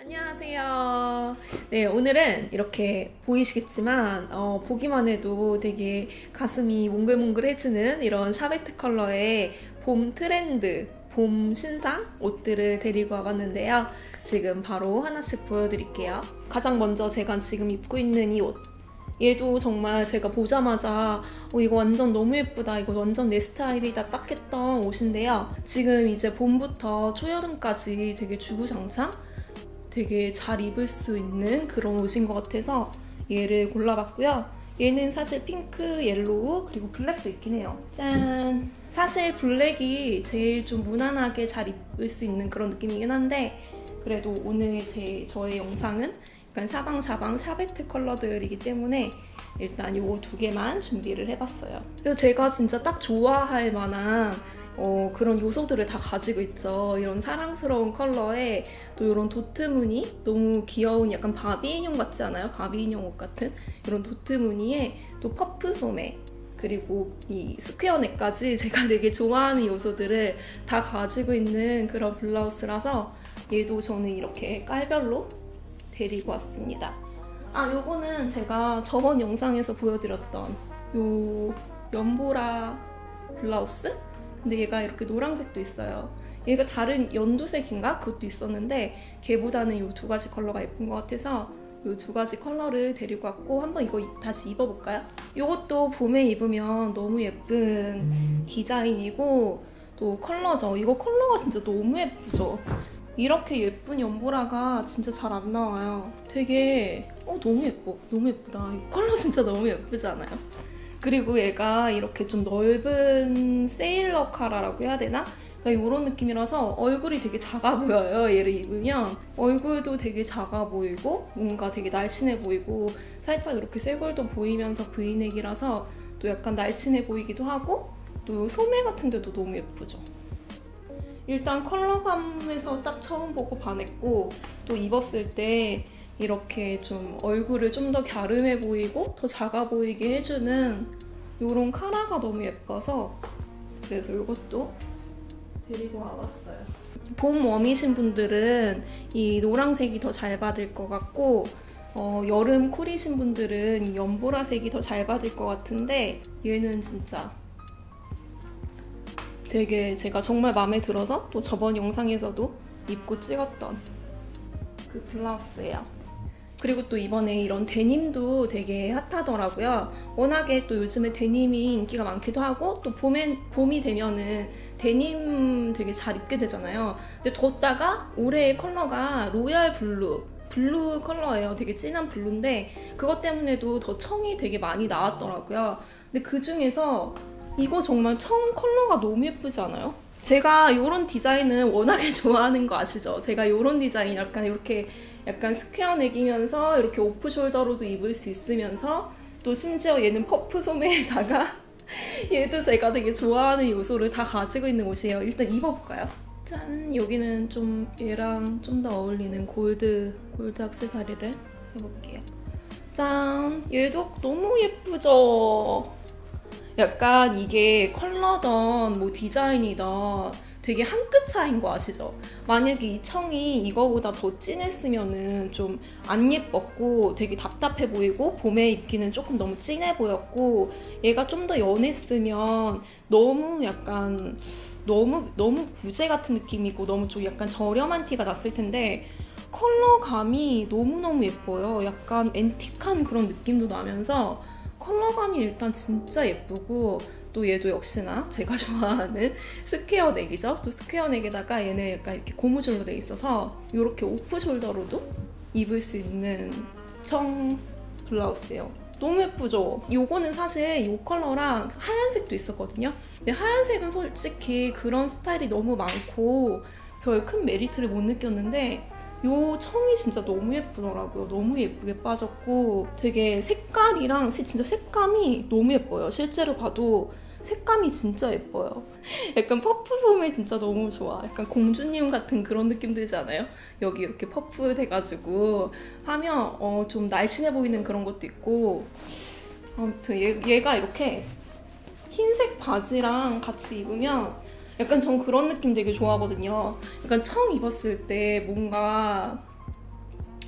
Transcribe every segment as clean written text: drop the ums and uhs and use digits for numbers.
안녕하세요. 네, 오늘은 이렇게 보이시겠지만 보기만 해도 되게 가슴이 몽글몽글해지는 이런 샤베트 컬러의 봄 트렌드, 봄 신상 옷들을 데리고 와봤는데요. 지금 바로 하나씩 보여드릴게요. 가장 먼저 제가 지금 입고 있는 이 옷. 얘도 정말 제가 보자마자 이거 완전 너무 예쁘다, 이거 완전 내 스타일이다 딱 했던 옷인데요. 지금 이제 봄부터 초여름까지 되게 주구장창 되게 잘 입을 수 있는 그런 옷인 것 같아서 얘를 골라봤고요. 얘는 사실 핑크, 옐로우, 그리고 블랙도 있긴 해요. 짠! 사실 블랙이 제일 좀 무난하게 잘 입을 수 있는 그런 느낌이긴 한데 그래도 오늘 저의 영상은 약간 샤방샤방 샤베트 컬러들이기 때문에 일단 이 두 개만 준비를 해봤어요. 그래서 제가 진짜 딱 좋아할 만한 그런 요소들을 다 가지고 있죠. 이런 사랑스러운 컬러에 또 이런 도트 무늬, 너무 귀여운 약간 바비 인형 같지 않아요? 바비 인형 옷 같은 이런 도트 무늬에 또 퍼프 소매, 그리고 이 스퀘어 넥까지 제가 되게 좋아하는 요소들을 다 가지고 있는 그런 블라우스라서 얘도 저는 이렇게 깔별로 데리고 왔습니다. 요거는 제가 저번 영상에서 보여드렸던 요 연보라 블라우스? 근데 얘가 이렇게 노란색도 있어요. 얘가 다른 연두색인가? 그것도 있었는데 걔보다는 이 두 가지 컬러가 예쁜 것 같아서 이 두 가지 컬러를 데리고 왔고 한번 이거 다시 입어볼까요? 이것도 봄에 입으면 너무 예쁜 디자인이고 또 컬러죠. 이거 컬러가 진짜 너무 예쁘죠? 이렇게 예쁜 연보라가 진짜 잘 안 나와요. 되게 너무 예뻐. 너무 예쁘다. 이 컬러 진짜 너무 예쁘지 않아요? 그리고 얘가 이렇게 좀 넓은 세일러 카라라고 해야 되나? 그러니까 이런 느낌이라서 얼굴이 되게 작아 보여요. 얘를 입으면 얼굴도 되게 작아 보이고 뭔가 되게 날씬해 보이고 살짝 이렇게 쇄골도 보이면서 브이넥이라서 또 약간 날씬해 보이기도 하고 또 소매 같은 데도 너무 예쁘죠. 일단 컬러감에서 딱 처음 보고 반했고 또 입었을 때 이렇게 좀 얼굴을 좀 더 갸름해 보이고 더 작아 보이게 해주는 이런 카라가 너무 예뻐서 그래서 이것도 데리고 와봤어요. 봄 웜이신 분들은 이 노란색이 더 잘 받을 것 같고 여름 쿨이신 분들은 이 연보라색이 더 잘 받을 것 같은데 얘는 진짜 되게 제가 정말 마음에 들어서 또 저번 영상에서도 입고 찍었던 그 블라우스예요. 그리고 또 이번에 이런 데님도 되게 핫하더라고요. 워낙에 또 요즘에 데님이 인기가 많기도 하고 또 봄이 되면은 데님 되게 잘 입게 되잖아요. 근데 뒀다가 올해의 컬러가 로얄 블루 컬러예요. 되게 진한 블루인데 그것 때문에도 더 청이 되게 많이 나왔더라고요. 근데 그 중에서 이거 정말 청 컬러가 너무 예쁘지 않아요? 제가 이런 디자인은 워낙에 좋아하는 거 아시죠? 제가 이런 디자인 약간 이렇게 약간 스퀘어 넥이면서 이렇게 오프 숄더로도 입을 수 있으면서 또 심지어 얘는 퍼프 소매에다가 얘도 제가 되게 좋아하는 요소를 다 가지고 있는 옷이에요. 일단 입어볼까요? 짠! 여기는 좀 얘랑 좀 더 어울리는 골드 액세서리를 해볼게요. 짠! 얘도 너무 예쁘죠? 약간 이게 컬러던 뭐 디자인이던 되게 한 끗 차이인 거 아시죠? 만약에 이 청이 이거보다 더 진했으면은 좀 안 예뻤고 되게 답답해 보이고 봄에 입기는 조금 너무 진해 보였고 얘가 좀 더 연했으면 너무 약간 너무 구제 같은 느낌이고 너무 좀 약간 저렴한 티가 났을 텐데 컬러감이 너무너무 예뻐요. 약간 앤틱한 그런 느낌도 나면서 컬러감이 일단 진짜 예쁘고 또 얘도 역시나 제가 좋아하는 스퀘어 넥이죠. 또 스퀘어 넥에다가 얘는 약간 이렇게 고무줄로 돼 있어서 이렇게 오프 숄더로도 입을 수 있는 청 블라우스예요. 너무 예쁘죠? 요거는 사실 이 컬러랑 하얀색도 있었거든요. 근데 하얀색은 솔직히 그런 스타일이 너무 많고 별 큰 메리트를 못 느꼈는데 요 청이 진짜 너무 예쁘더라고요. 너무 예쁘게 빠졌고 되게 색깔이랑 진짜 색감이 너무 예뻐요. 실제로 봐도 색감이 진짜 예뻐요. 약간 퍼프 소매 진짜 너무 좋아. 약간 공주님 같은 그런 느낌 들지 않아요? 여기 이렇게 퍼프 돼가지고 하면 좀 날씬해 보이는 그런 것도 있고 아무튼 얘가 이렇게 흰색 바지랑 같이 입으면 약간 전 그런 느낌 되게 좋아하거든요. 약간 청 입었을 때 뭔가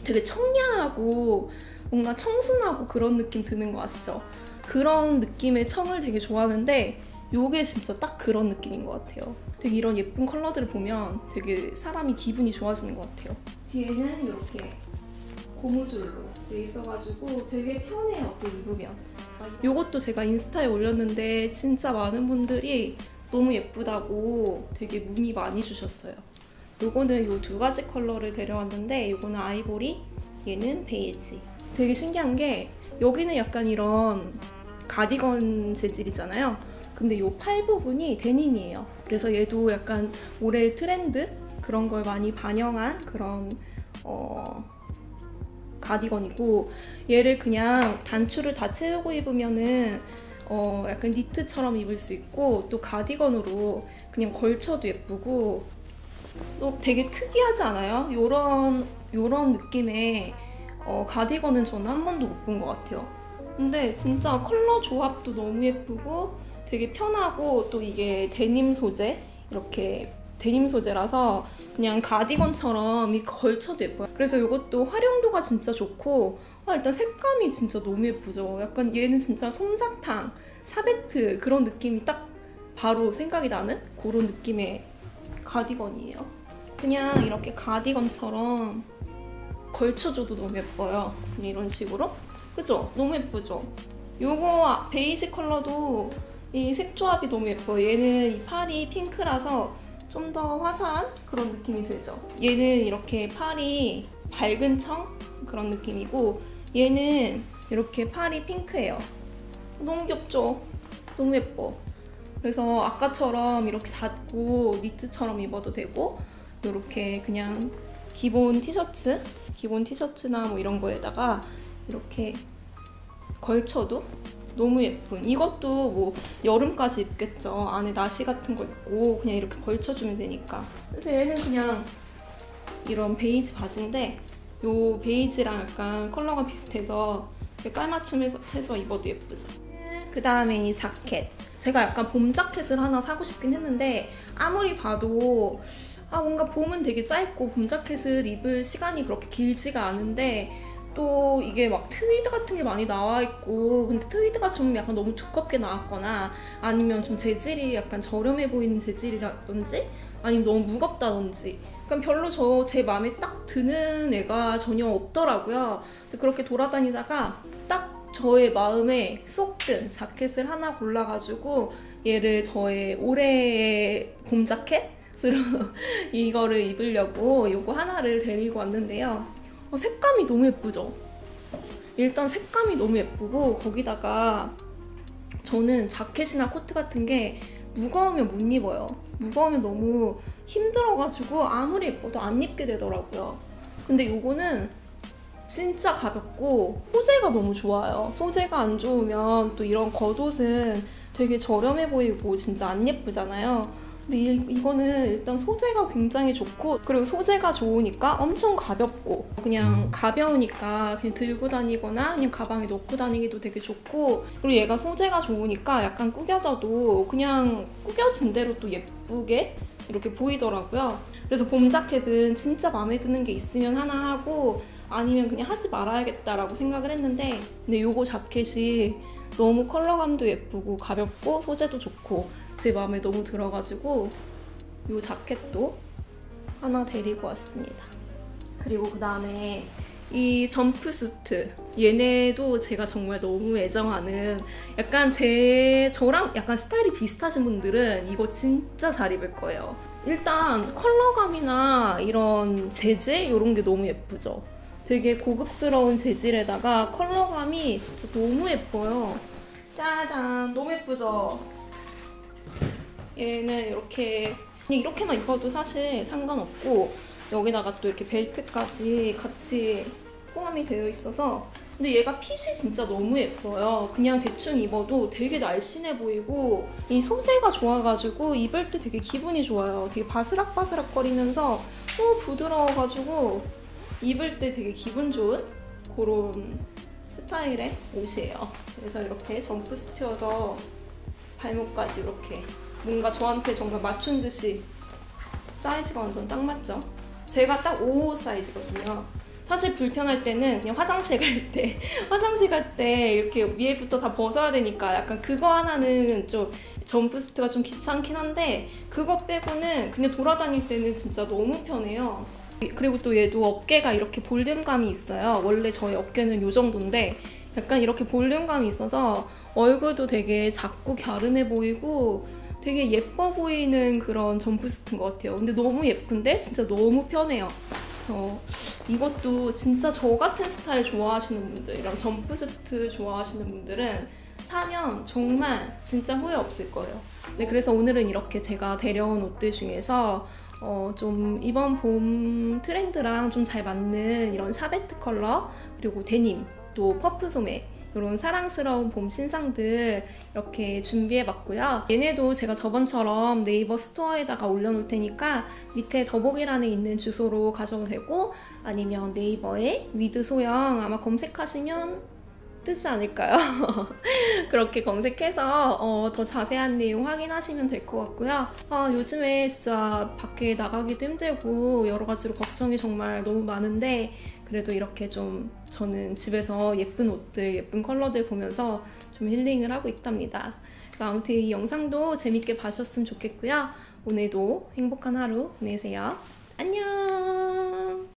되게 청량하고 뭔가 청순하고 그런 느낌 드는 거 아시죠? 그런 느낌의 청을 되게 좋아하는데 요게 진짜 딱 그런 느낌인 것 같아요. 되게 이런 예쁜 컬러들을 보면 되게 사람이 기분이 좋아지는 것 같아요. 뒤에는 이렇게 고무줄로 돼 있어가지고 되게 편해요, 또 입으면. 요것도 제가 인스타에 올렸는데 진짜 많은 분들이 너무 예쁘다고 되게 문의 많이 주셨어요. 요거는 요 두 가지 컬러를 데려왔는데 요거는 아이보리, 얘는 베이지. 되게 신기한 게 여기는 약간 이런 가디건 재질이잖아요. 근데 요 팔 부분이 데님이에요. 그래서 얘도 약간 올해 트렌드 그런 걸 많이 반영한 그런 가디건이고, 얘를 그냥 단추를 다 채우고 입으면은 약간 니트처럼 입을 수 있고, 또 가디건으로 그냥 걸쳐도 예쁘고, 또 되게 특이하지 않아요? 요런 느낌의 가디건은 저는 한 번도 못 본 것 같아요. 근데 진짜 컬러 조합도 너무 예쁘고 되게 편하고, 또 이게 데님 소재, 이렇게 데님 소재라서 그냥 가디건처럼 이 걸쳐도 예뻐요. 그래서 이것도 활용도가 진짜 좋고, 일단 색감이 진짜 너무 예쁘죠. 약간 얘는 진짜 솜사탕, 샤베트 그런 느낌이 딱 바로 생각이 나는 그런 느낌의 가디건이에요. 그냥 이렇게 가디건처럼 걸쳐줘도 너무 예뻐요. 이런 식으로. 그죠? 너무 예쁘죠? 요거 베이지 컬러도 이 색 조합이 너무 예뻐요. 얘는 이 팔이 핑크라서 좀 더 화사한 그런 느낌이 들죠. 얘는 이렇게 팔이 밝은 청 그런 느낌이고, 얘는 이렇게 팔이 핑크예요. 너무 귀엽죠? 너무 예뻐. 그래서 아까처럼 이렇게 닫고 니트처럼 입어도 되고, 이렇게 그냥 기본 티셔츠나 뭐 이런 거에다가 이렇게 걸쳐도 너무 예쁜. 이것도 뭐 여름까지 입겠죠. 안에 나시 같은 거 입고 그냥 이렇게 걸쳐주면 되니까. 그래서 얘는 그냥 이런 베이지 바지인데, 요 베이지랑 약간 컬러가 비슷해서 깔맞춤해서 입어도 예쁘죠. 그 다음에 이 자켓. 제가 약간 봄 자켓을 하나 사고 싶긴 했는데, 아무리 봐도 뭔가 봄은 되게 짧고 봄 자켓을 입을 시간이 그렇게 길지가 않은데, 또 이게 막 트위드 같은 게 많이 나와 있고, 근데 트위드가 좀 약간 너무 두껍게 나왔거나, 아니면 좀 재질이 약간 저렴해 보이는 재질이라든지, 아니면 너무 무겁다든지, 약간 별로 제 마음에 딱 드는 애가 전혀 없더라고요. 근데 그렇게 돌아다니다가 딱 저의 마음에 쏙 든 자켓을 하나 골라가지고 얘를 저의 올해의 봄 자켓으로 이거를 입으려고 요거 하나를 데리고 왔는데요. 색감이 너무 예쁘죠? 일단 색감이 너무 예쁘고, 거기다가 저는 자켓이나 코트 같은 게 무거우면 못 입어요. 무거우면 너무 힘들어가지고 아무리 예뻐도 안 입게 되더라고요. 근데 요거는 진짜 가볍고 소재가 너무 좋아요. 소재가 안 좋으면 또 이런 겉옷은 되게 저렴해 보이고 진짜 안 예쁘잖아요. 근데 이거는 일단 소재가 굉장히 좋고, 그리고 소재가 좋으니까 엄청 가볍고, 그냥 가벼우니까 그냥 들고 다니거나 그냥 가방에 넣고 다니기도 되게 좋고, 그리고 얘가 소재가 좋으니까 약간 구겨져도 그냥 구겨진 대로 또 예쁘게 이렇게 보이더라고요. 그래서 봄 자켓은 진짜 마음에 드는 게 있으면 하나 하고, 아니면 그냥 하지 말아야겠다라고 생각을 했는데, 근데 요거 자켓이 너무 컬러감도 예쁘고 가볍고 소재도 좋고 제 마음에 너무 들어가지고 이 자켓도 하나 데리고 왔습니다. 그리고 그 다음에 이 점프수트, 얘네도 제가 정말 너무 애정하는, 약간 저랑 약간 스타일이 비슷하신 분들은 이거 진짜 잘 입을 거예요. 일단 컬러감이나 이런 재질 이런 게 너무 예쁘죠. 되게 고급스러운 재질에다가 컬러감이 진짜 너무 예뻐요. 짜잔, 너무 예쁘죠? 얘는 이렇게만 입어도 사실 상관없고, 여기다가 또 이렇게 벨트까지 같이 포함이 되어 있어서, 근데 얘가 핏이 진짜 너무 예뻐요. 그냥 대충 입어도 되게 날씬해 보이고, 이 소재가 좋아가지고 입을 때 되게 기분이 좋아요. 되게 바스락바스락 거리면서 너무 부드러워가지고 입을 때 되게 기분 좋은 그런 스타일의 옷이에요. 그래서 이렇게 점프스튜어서 발목까지 이렇게 뭔가 저한테 정말 맞춘 듯이 사이즈가 완전 딱 맞죠? 제가 딱 5 사이즈거든요. 사실 불편할 때는 그냥 화장실 갈 때 이렇게 위에부터 다 벗어야 되니까 약간 그거 하나는 좀 점프스트가 좀 귀찮긴 한데, 그거 빼고는 그냥 돌아다닐 때는 진짜 너무 편해요. 그리고 또 얘도 어깨가 이렇게 볼륨감이 있어요. 원래 저희 어깨는 이 정도인데 약간 이렇게 볼륨감이 있어서 얼굴도 되게 작고 갸름해 보이고 되게 예뻐 보이는 그런 점프스트인 것 같아요. 근데 너무 예쁜데 진짜 너무 편해요. 그래서 이것도 진짜 저 같은 스타일 좋아하시는 분들이랑 점프스트 좋아하시는 분들은 사면 정말 진짜 후회 없을 거예요. 네, 그래서 오늘은 이렇게 제가 데려온 옷들 중에서 좀 이번 봄 트렌드랑 좀 잘 맞는 이런 샤베트 컬러, 그리고 데님, 또 퍼프 소매, 이런 사랑스러운 봄 신상들 이렇게 준비해봤고요. 얘네도 제가 저번처럼 네이버 스토어에다가 올려놓을 테니까 밑에 더보기란에 있는 주소로 가셔도 되고, 아니면 네이버에 위드 소영 아마 검색하시면 뜨지 않을까요? 그렇게 검색해서 더 자세한 내용 확인하시면 될 것 같고요. 요즘에 진짜 밖에 나가기도 힘들고 여러 가지로 걱정이 정말 너무 많은데, 그래도 이렇게 좀 저는 집에서 예쁜 옷들, 예쁜 컬러들 보면서 좀 힐링을 하고 있답니다. 그래서 아무튼 이 영상도 재밌게 봐주셨으면 좋겠고요. 오늘도 행복한 하루 보내세요. 안녕!